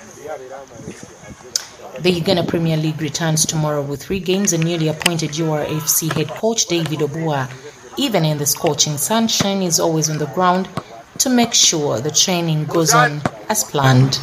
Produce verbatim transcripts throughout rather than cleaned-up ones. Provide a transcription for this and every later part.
The Uganda Premier League returns tomorrow with three games, and newly appointed U R A F C head coach David Obua, even in the scorching sunshine, is always on the ground to make sure the training goes on as planned.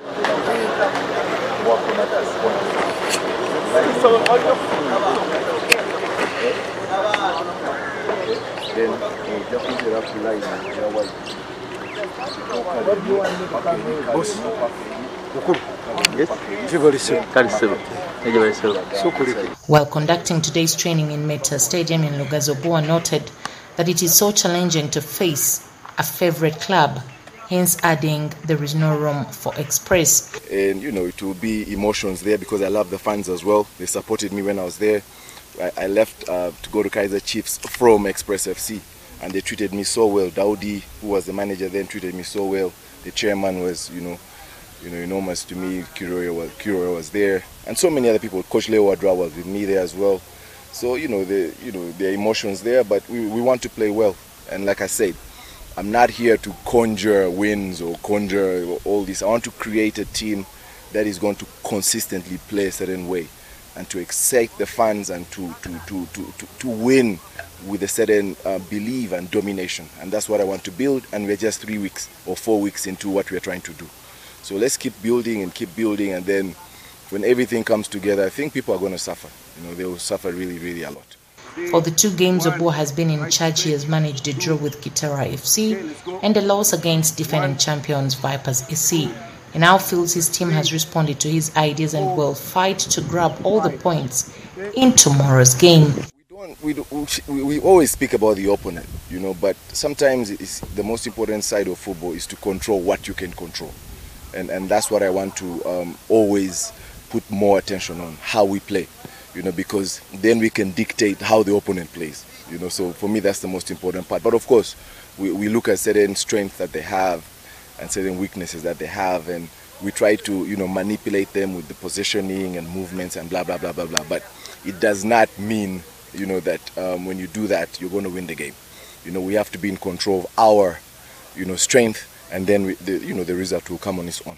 While conducting today's training in Meta Stadium in Lugazo, Obua noted that it is so challenging to face a favorite club, hence adding there is no room for express. And you know, it will be emotions there because I love the fans as well. They supported me when I was there. I, I left uh, to go to Kaizer Chiefs from Express F C, and they treated me so well. Daudi, who was the manager then, treated me so well. The chairman was, you know, you know, enormous to me. Kiroya was, Kiroya was there, and so many other people. Coach Leo Wadra was with me there as well. So you know, the you know, there are emotions there, but we we want to play well. And like I said, I'm not here to conjure wins or conjure all this. I want to create a team that is going to consistently play a certain way and to excite the fans and to to to to to, to win with a certain uh, belief and domination. And that's what I want to build, and we're just three weeks or four weeks into what we're trying to do. So let's keep building and keep building, and then when everything comes together, I think people are going to suffer. You know, they will suffer really, really a lot. For the two games Obua has been in charge, he has managed a draw with Kitara F C and a loss against defending champions Vipers F C. He now feels his team has responded to his ideas and will fight to grab all the points in tomorrow's game. We, don't, we, we, we always speak about the opponent, you know, but sometimes it's the most important side of football is to control what you can control. And, and that's what I want to um, always put more attention on, how we play, you know, because then we can dictate how the opponent plays, you know. So for me, that's the most important part. But of course, we, we look at certain strengths that they have and certain weaknesses that they have, and we try to, you know, manipulate them with the positioning and movements and blah, blah, blah, blah, blah. But it does not mean, you know, that um, when you do that, you're going to win the game. You know, we have to be in control of our, you know, strength, and then, we, the, you know, the result will come on its own.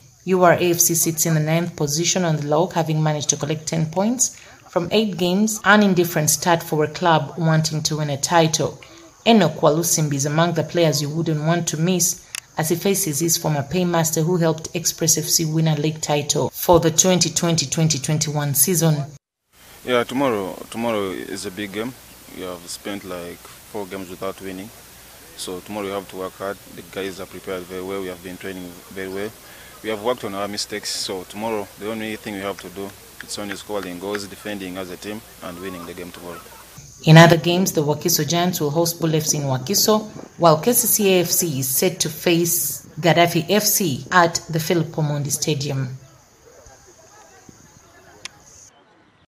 U R A F C sits in the ninth position on the log, having managed to collect ten points from eight games, an indifferent start for a club wanting to win a title. Enoch Walusimbi is among the players you wouldn't want to miss as he faces his former paymaster who helped Express F C win a league title for the twenty twenty twenty twenty-one season. Yeah, tomorrow tomorrow is a big game. We have spent like four games without winning. So tomorrow we have to work hard. The guys are prepared very well. We have been training very well. We have worked on our mistakes. So tomorrow the only thing we have to do is only scoring goals, defending as a team, and winning the game tomorrow. In other games, the Wakiso Giants will host Bull F C in Wakiso, while K C C A F C is set to face Gaddafi F C at the Philip Omondi Stadium.